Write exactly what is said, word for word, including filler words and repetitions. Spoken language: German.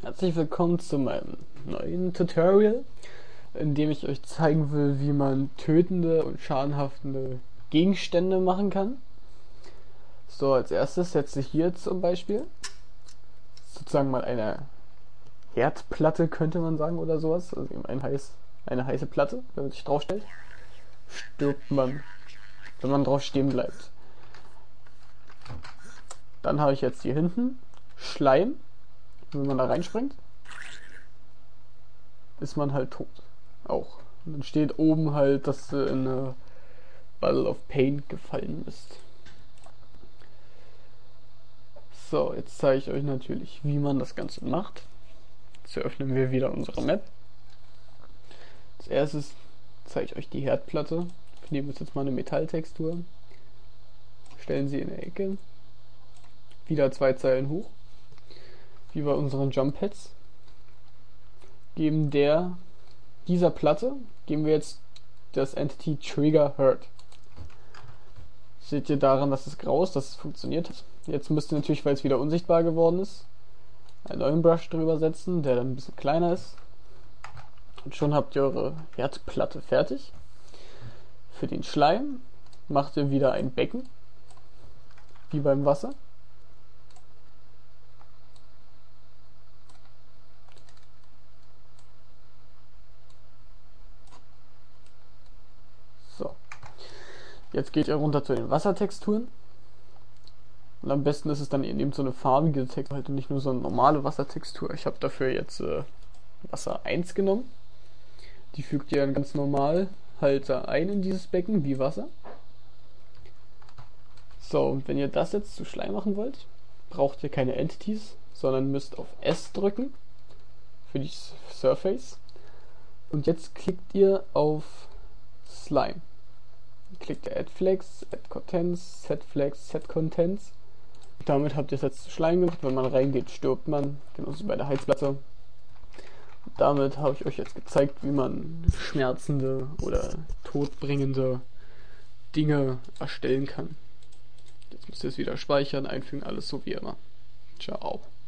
Herzlich willkommen zu meinem neuen Tutorial, in dem ich euch zeigen will, wie man tötende und schadenhaftende Gegenstände machen kann. So, als erstes setze ich hier zum Beispiel sozusagen mal eine Herdplatte, könnte man sagen, oder sowas. Also eben ein heiß, eine heiße Platte, wenn man sich draufstellt, stirbt man, wenn man drauf stehen bleibt. Dann habe ich jetzt hier hinten Schleim. Wenn man da reinspringt, ist man halt tot. Auch. Und dann steht oben halt, dass du in eine Ball of Pain gefallen bist. So, jetzt zeige ich euch natürlich, wie man das Ganze macht. Jetzt öffnen wir wieder unsere Map. Als erstes zeige ich euch die Herdplatte. Wir nehmen uns jetzt mal eine Metalltextur, stellen sie in der Ecke, wieder zwei Zeilen hoch, wie bei unseren Jump Pads. Geben der dieser Platte geben wir jetzt das Entity Trigger Hurt. Seht ihr daran, dass es grau ist, dass es funktioniert hat. Jetzt müsst ihr natürlich, weil es wieder unsichtbar geworden ist, einen neuen Brush drüber setzen, der dann ein bisschen kleiner ist. Und schon habt ihr eure Herdplatte fertig. Für den Schleim macht ihr wieder ein Becken, wie beim Wasser. So. Jetzt geht ihr runter zu den Wassertexturen. Und am besten ist es dann, ihr nehmt so eine farbige Textur, halt nicht nur so eine normale Wassertextur. Ich habe dafür jetzt äh, Wasser eins genommen. Die fügt ihr dann ganz normal halt ein in dieses Becken, wie Wasser. So, und wenn ihr das jetzt zu Schleim machen wollt, braucht ihr keine Entities, sondern müsst auf S drücken für die Surface. Und jetzt klickt ihr auf Slime. Klickt ihr Add Flags, Add Contents, Set Flags, Set Contents. Damit habt ihr es jetzt zu Schleim gemacht. Wenn man reingeht, stirbt man. Genauso bei der Heizplatte. Und damit habe ich euch jetzt gezeigt, wie man schmerzende oder todbringende Dinge erstellen kann. Jetzt müsst ihr es wieder speichern, einfügen, alles so wie immer. Ciao.